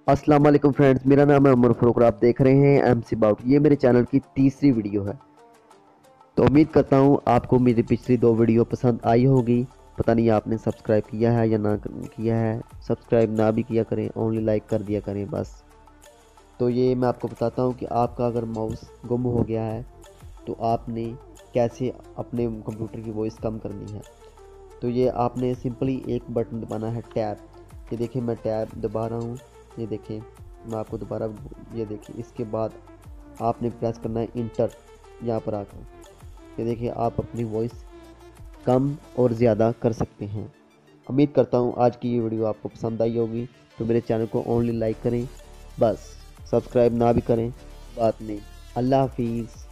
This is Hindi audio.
अस्सलाम वालेकुम फ्रेंड्स, मेरा नाम है उमर फ़ारूक और आप देख रहे हैं एमसी बाउट। ये मेरे चैनल की तीसरी वीडियो है। तो उम्मीद करता हूँ आपको मेरी पिछली दो वीडियो पसंद आई होगी। पता नहीं आपने सब्सक्राइब किया है या ना किया है। सब्सक्राइब ना भी किया करें, ओनली लाइक कर दिया करें बस। तो ये मैं आपको बताता हूँ कि आपका अगर माउस गुम हो गया है तो आपने कैसे अपने कंप्यूटर की वॉइस कम करनी है। तो ये आपने सिंपली एक बटन दबाना है, टैब। ये देखिए मैं टैब दबा रहा हूँ। ये देखिए मैं आपको दोबारा, ये देखिए इसके बाद आपने प्रेस करना है इंटर यहाँ पर आकर। ये देखिए आप अपनी वॉइस कम और ज़्यादा कर सकते हैं। उम्मीद करता हूँ आज की ये वीडियो आपको पसंद आई होगी। तो मेरे चैनल को ओनली लाइक करें बस, सब्सक्राइब ना भी करें बात नहीं। अल्लाह हाफिज़।